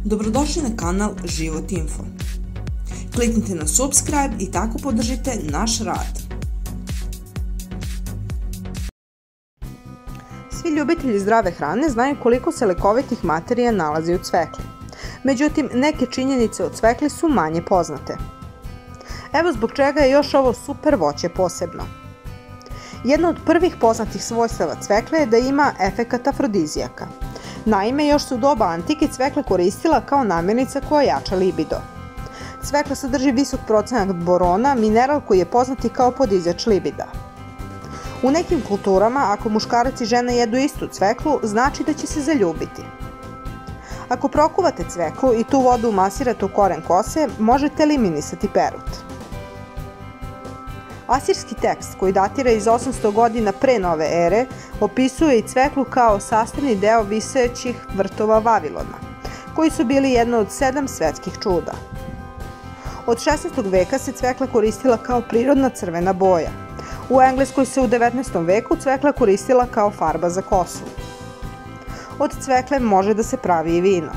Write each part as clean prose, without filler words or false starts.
Dobrodošli na kanal Život Info. Kliknite na subscribe i tako podržite naš rad. Svi ljubitelji zdrave hrane znaju koliko se lekovitih materija nalazi u cvekli. Međutim, neke činjenice o cvekli su manje poznate. Evo zbog čega je još ovo super voće posebno. Jedno od prvih poznatih svojstava cvekle je da ima efekat afrodizijaka. Naime, još se u doba antike cvekla koristila kao namirnica koja jača libido. Cvekla sadrži visok procenat borona, mineral koji je poznat i kao podizjač libida. U nekim kulturama, ako muškarac i žena jedu istu cveklu, znači da će se zaljubiti. Ako prokuvate cveklu i tu vodu umasirate u koren kose, možete eliminisati perut. Asirski tekst, koji datira iz 800 godina pre nove ere, opisuje i cveklu kao sastavni deo visećih vrtova Vavilona, koji su bili jedno od 7 svetskih čuda. Od 16. veka se cvekla koristila kao prirodna crvena boja. U Engleskoj se u 19. veku cvekla koristila kao farba za kosu. Od cvekle može da se pravi i vino.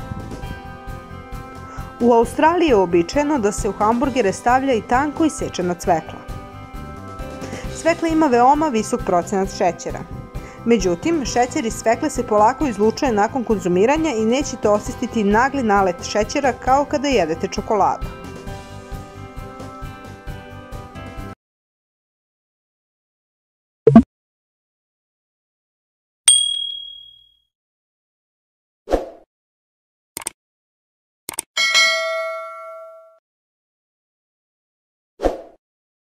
U Australiji je uobičajeno da se u hamburgere stavlja i tanko isečena cvekla. Cvekla ima veoma visok procenat šećera. Međutim, šećer iz cvekle se polako izlučuje nakon konzumiranja i nećete osjetiti nagli nalet šećera kao kada jedete čokoladu.